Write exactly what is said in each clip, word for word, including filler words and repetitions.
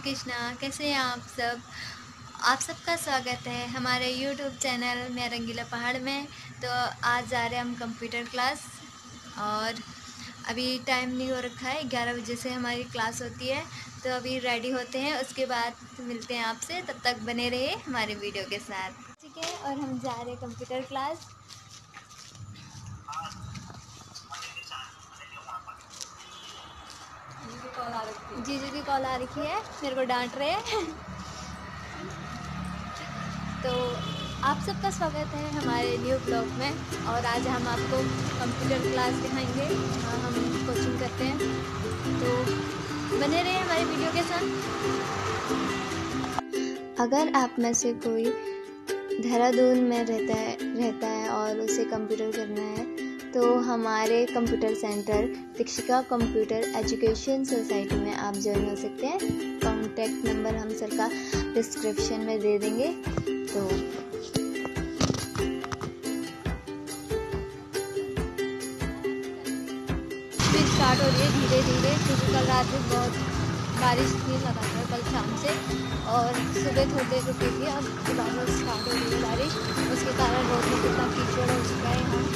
कृष्णा। कैसे हैं आप सब? आप सबका स्वागत है हमारे यूट्यूब चैनल मैं रंगीला पहाड़ में। तो आज जा रहे हैं हम कंप्यूटर क्लास और अभी टाइम नहीं हो रखा है, ग्यारह बजे से हमारी क्लास होती है। तो अभी रेडी होते हैं, उसके बाद मिलते हैं आपसे। तब तक बने रहिए हमारे वीडियो के साथ। ठीक है, और हम जा रहे हैं कंप्यूटर क्लास। जीजू की कॉल आ रखी है, मेरे को डांट रहे हैं। तो आप सबका स्वागत है हमारे न्यू ब्लॉग में। और आज हम आपको कंप्यूटर क्लास दिखाएंगे, हाँ, हम कोचिंग करते हैं। तो बने रहे हमारे वीडियो के साथ। अगर आप में से कोई देहरादून में रहता है रहता है और उसे कंप्यूटर करना है तो हमारे computer centre Dikshika computer education society में आप ज्वाइन हो सकते हैं। कॉन्टैक्ट नंबर हम सर का डिस्क्रिप्शन में दे देंगे। तो फिर स्टार्ट हो रही है धीरे धीरे, क्योंकि कल रात में बहुत बारिश थी लगातार कल शाम से, और सुबह थोड़ी देर रुकी थी। अब दोबारा स्टार्ट हो रही है बारिश, उसके कारण रोड में कितना कीचड़ हो चुका है यहाँ।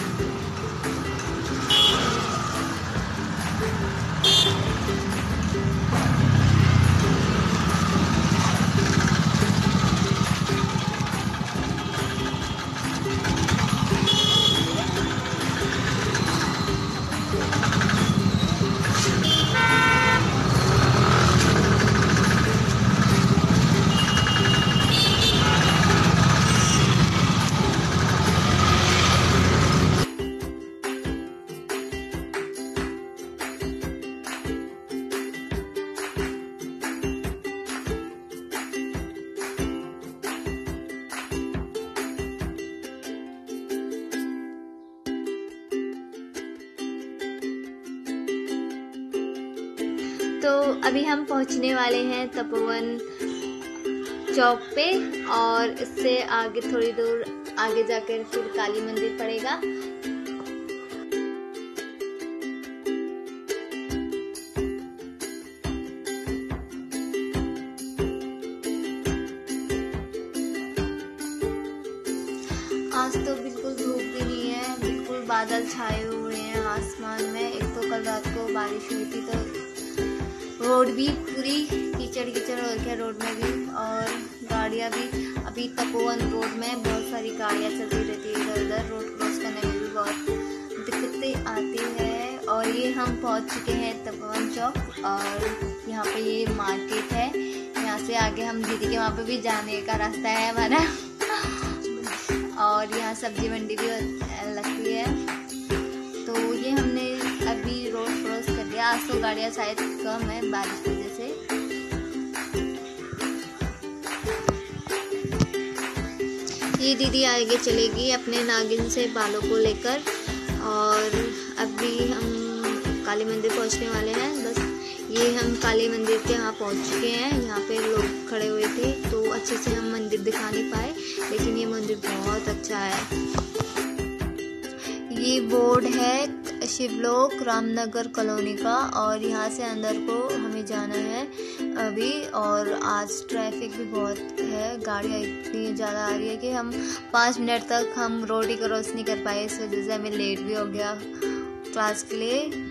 तो अभी हम पहुंचने वाले हैं तपोवन चौक पे, और इससे आगे थोड़ी दूर आगे जाकर फिर काली मंदिर पड़ेगा। आज तो बिल्कुल धूप भी नहीं है, बिल्कुल बादल छाए हुए हैं आसमान में। एक तो कल रात को बारिश हुई थी तो रोड भी पूरी कीचड़ कीचड़ हो गया रोड में भी, और गाड़ियाँ भी। अभी तपोवन रोड में बहुत सारी गाड़ियाँ चलती रहती है इधर उधर, रोड क्रॉस करने में भी बहुत दिक्कतें आती है। और ये हम पहुँच चुके हैं तपोवन चौक, और यहाँ पे ये मार्केट है। यहाँ से आगे हम दीदी के वहाँ पे भी जाने का रास्ता है हमारा। और यहाँ सब्जी मंडी भी लगती है। तो ये हमने अभी रोड क्रॉस कर लिया। आज तो गाड़ियाँ शायद कम है बारिश की वजह से। ये दीदी आगे चलेगी अपने नागिन से बालों को लेकर। और अभी हम काली मंदिर पहुंचने वाले हैं। बस ये हम काली मंदिर के यहाँ पहुंच चुके हैं। यहाँ पे लोग खड़े हुए थे तो अच्छे से हम मंदिर दिखा नहीं पाए, लेकिन ये मंदिर बहुत अच्छा है। ये बोर्ड है शिवलोक रामनगर कॉलोनी का, और यहाँ से अंदर को हमें जाना है अभी। और आज ट्रैफिक भी बहुत है, गाड़ियाँ इतनी ज़्यादा आ रही है कि हम पाँच मिनट तक हम रोड ही क्रॉस नहीं कर पाए। इस वजह से हमें लेट भी हो गया क्लास के लिए।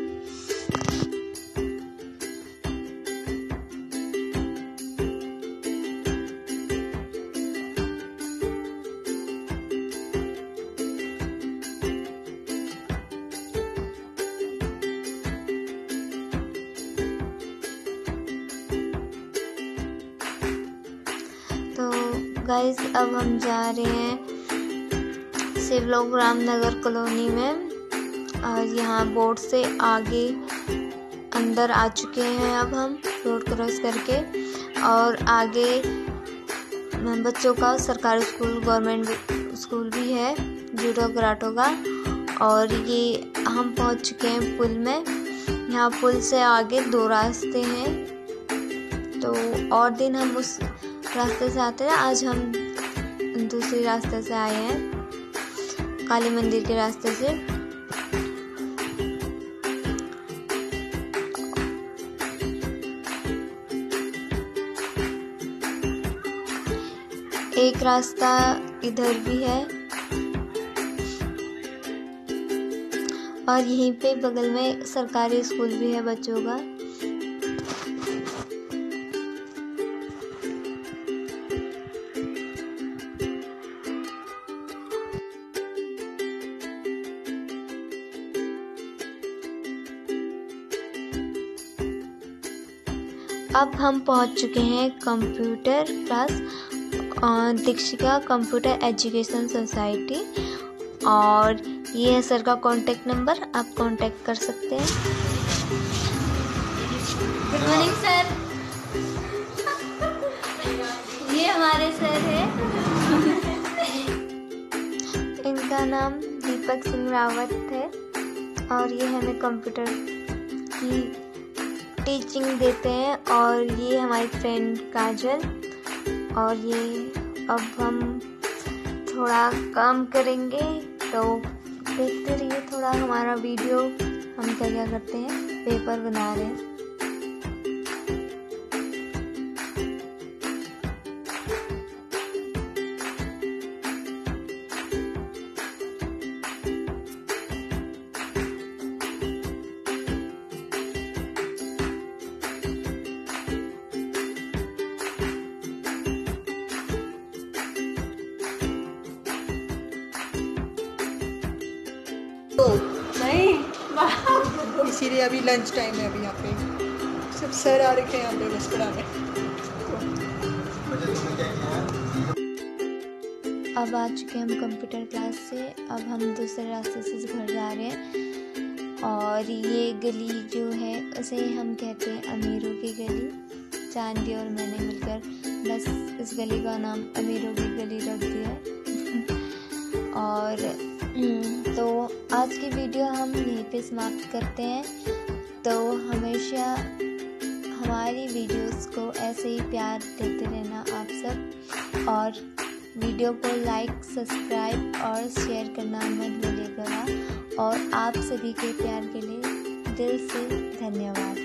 तो गाइस अब हम जा रहे हैं शिवलोक रामनगर कॉलोनी में, और यहाँ बोर्ड से आगे अंदर आ चुके हैं अब हम रोड क्रॉस करके। और आगे बच्चों का सरकारी स्कूल गवर्नमेंट स्कूल भी है, जूडो कराटो का। और ये हम पहुँच चुके हैं पुल में। यहाँ पुल से आगे दो रास्ते हैं, तो और दिन हम उस रास्ते से आते हैं। आज हम दूसरे रास्ते से आए हैं, काली मंदिर के रास्ते से। एक रास्ता इधर भी है और यहीं पे बगल में सरकारी स्कूल भी है बच्चों का। अब हम पहुंच चुके हैं computer class Dikshika computer education society और ये है सर का कांटेक्ट नंबर, आप कांटेक्ट कर सकते हैं। Good morning sir. ये हमारे सर है, इनका नाम दीपक सिंह रावत है और ये हमें कंप्यूटर की टीचिंग देते हैं। और ये हमारी फ्रेंड काजल और ये अब हम थोड़ा काम करेंगे तो देखते रहिए थोड़ा हमारा वीडियो। हम क्या क्या करते हैं, पेपर बना रहे हैं। नहीं इसीलिए अभी लंच टाइम है, अभी यहाँ पे सब सर आ रखे हैं यहाँ पे बस पढ़ाने। अब आ चुके हैं हम कंप्यूटर क्लास से। अब हम दूसरे रास्ते से घर जा रहे हैं और ये गली जो है उसे हम कहते हैं अमीरों की गली। चांदी और मैंने मिलकर बस इस गली का नाम अमीरों की गली रख दिया है। और तो आज की वीडियो हम यहीं पे समाप्त करते हैं। तो हमेशा हमारी वीडियोस को ऐसे ही प्यार देते रहना आप सब, और वीडियो को लाइक सब्सक्राइब और शेयर करना मत भूलिएगा। और आप सभी के प्यार के लिए दिल से धन्यवाद।